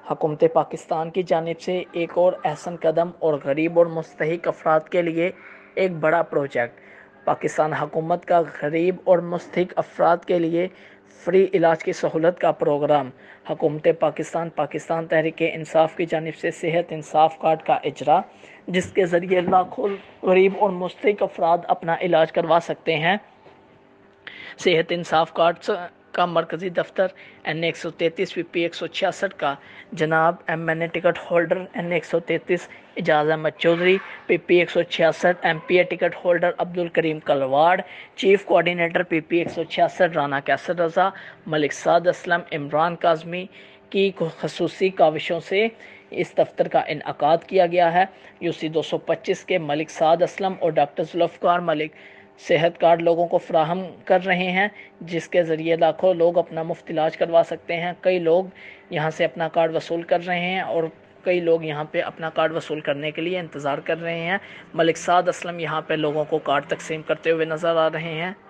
हुकूमत पाकिस्तान की जानिब से एक और अहसन कदम और गरीब और मुस्तहिक अफराद के लिए एक बड़ा प्रोजेक्ट। पाकिस्तान हुकूमत का गरीब और मुस्तहिक अफराद के लिए फ्री इलाज की सहूलत का प्रोग्राम। हुकूमत पाकिस्तान पाकिस्तान तहरीक इंसाफ की जानिब से सेहत इंसाफ कार्ड का इजरा, जिसके ज़रिए लाखों गरीब और मुस्तहिक अफराद अपना इलाज करवा सकते हैं। सेहत इंसाफ कार्ड का मरकज़ी दफ्तर N133 PP 166 का जनाब MNA ticket holder N133 Ejaz Ahmed Chaudhry, PP 166 MPA ticket holder Abdul Karim Kalwar, chief coordinator PP 166 Rana Kaiser Raza, Malik Saad Aslam, Imran Kazmi की खसूसी काविशों से इस दफ्तर का इनअकाद किया गया है। UC 225 के मलिक साद असलम और डॉक्टर जुल्फ़कार मलिक सेहत कार्ड लोगों को फ्राहम कर रहे हैं, जिसके ज़रिए लाखों लोग अपना मुफ्त इलाज करवा सकते हैं। कई लोग यहाँ से अपना कार्ड वसूल कर रहे हैं और कई लोग यहाँ पे अपना कार्ड वसूल करने के लिए इंतज़ार कर रहे हैं। मलिक साद असलम यहाँ पे लोगों को कार्ड तकसीम करते हुए नज़र आ रहे हैं।